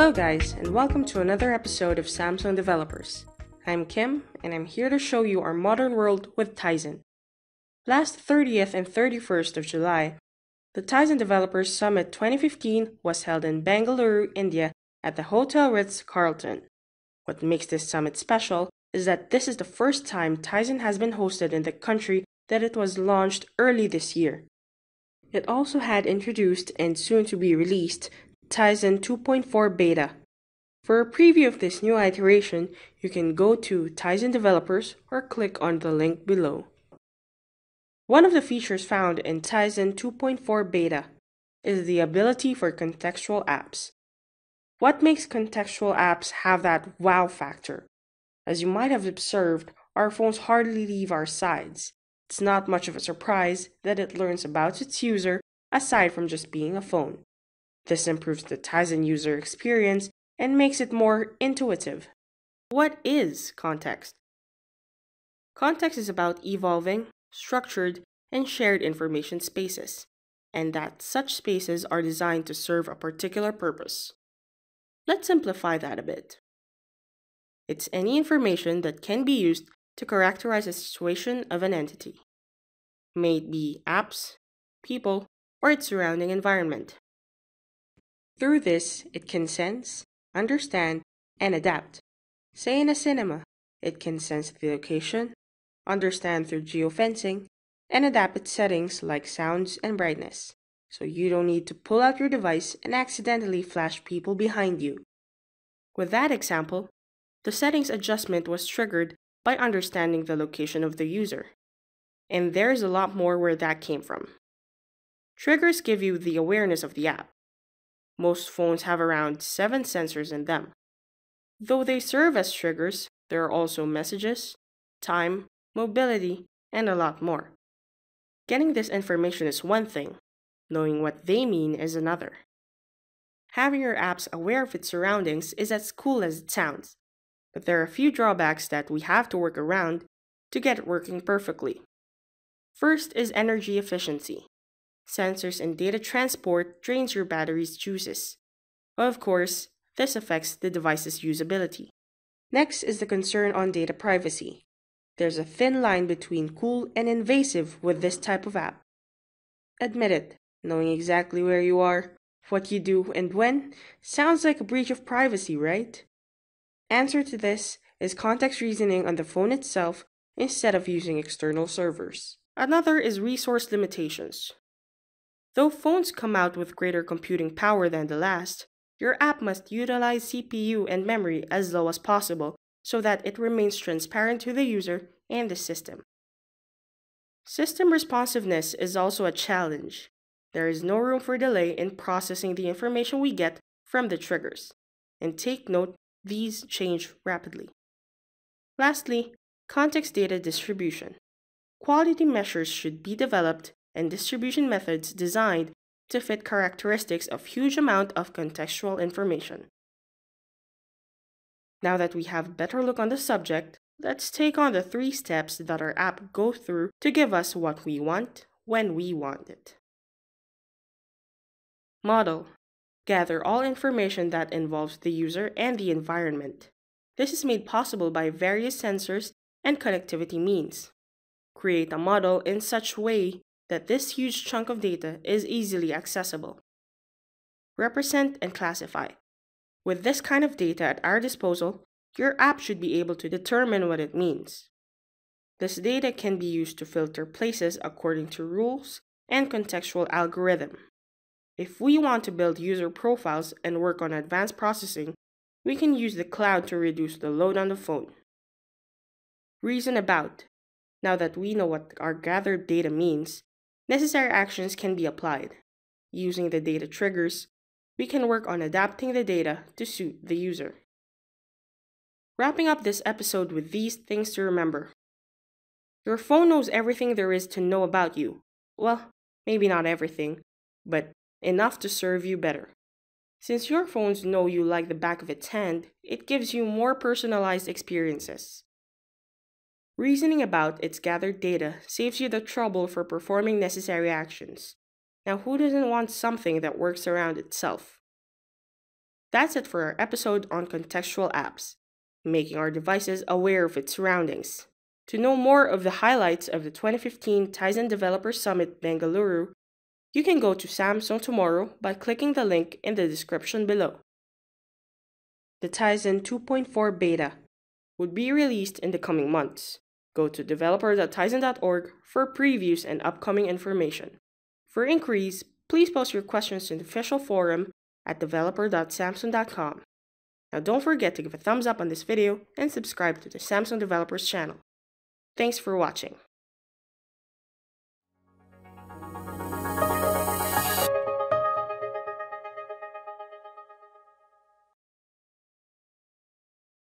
Hello guys, and welcome to another episode of Samsung Developers. I'm Kim, and I'm here to show you our modern world with Tizen. Last 30th and 31st of July, the Tizen Developers Summit 2015 was held in Bengaluru, India at the Hotel Ritz-Carlton. What makes this summit special is that this is the first time Tizen has been hosted in the country that it was launched early this year. It also had introduced and soon to be released Tizen 2.4 Beta. For a preview of this new iteration, you can go to Tizen Developers or click on the link below. One of the features found in Tizen 2.4 Beta is the ability for contextual apps. What makes contextual apps have that wow factor? As you might have observed, our phones hardly leave our sides. It's not much of a surprise that it learns about its user aside from just being a phone. This improves the Tizen user experience and makes it more intuitive. What is context? Context is about evolving, structured, and shared information spaces, and that such spaces are designed to serve a particular purpose. Let's simplify that a bit. It's any information that can be used to characterize a situation of an entity. May it be apps, people, or its surrounding environment. Through this, it can sense, understand, and adapt. Say in a cinema, it can sense the location, understand through geofencing, and adapt its settings like sounds and brightness, so you don't need to pull out your device and accidentally flash people behind you. With that example, the settings adjustment was triggered by understanding the location of the user. And there's a lot more where that came from. Triggers give you the awareness of the app. Most phones have around 7 sensors in them. Though they serve as triggers, there are also messages, time, mobility, and a lot more. Getting this information is one thing, knowing what they mean is another. Having your apps aware of its surroundings is as cool as it sounds, but there are a few drawbacks that we have to work around to get it working perfectly. First is energy efficiency. Sensors and data transport drains your battery's juices. Of course, this affects the device's usability. Next is the concern on data privacy. There's a thin line between cool and invasive with this type of app. Admit it, knowing exactly where you are, what you do, and when sounds like a breach of privacy, right? Answer to this is context reasoning on the phone itself instead of using external servers. Another is resource limitations. Though phones come out with greater computing power than the last, your app must utilize CPU and memory as low as possible so that it remains transparent to the user and the system. System responsiveness is also a challenge. There is no room for delay in processing the information we get from the triggers. And take note, these change rapidly. Lastly, context data distribution. Quality measures should be developed and distribution methods designed to fit characteristics of huge amount of contextual information. Now that we have a better look on the subject, let's take on the 3 steps that our app goes through to give us what we want when we want it. Model. Gather all information that involves the user and the environment. This is made possible by various sensors and connectivity means. Create a model in such a way that this huge chunk of data is easily accessible. Represent and classify. With this kind of data at our disposal, your app should be able to determine what it means. This data can be used to filter places according to rules and contextual algorithm. If we want to build user profiles and work on advanced processing, we can use the cloud to reduce the load on the phone. Reason about. Now that we know what our gathered data means, necessary actions can be applied. Using the data triggers, we can work on adapting the data to suit the user. Wrapping up this episode with these things to remember. Your phone knows everything there is to know about you. Well, maybe not everything, but enough to serve you better. Since your phones know you like the back of its hand, it gives you more personalized experiences. Reasoning about its gathered data saves you the trouble for performing necessary actions. Now, who doesn't want something that works around itself? That's it for our episode on contextual apps, making our devices aware of its surroundings. To know more of the highlights of the 2015 Tizen Developer Summit Bengaluru, you can go to Samsung tomorrow by clicking the link in the description below. The Tizen 2.4 beta would be released in the coming months. Go to developer.tizen.org for previews and upcoming information. For inquiries, please post your questions in the official forum at developer.samsung.com. Now don't forget to give a thumbs up on this video and subscribe to the Samsung Developers channel. Thanks for watching.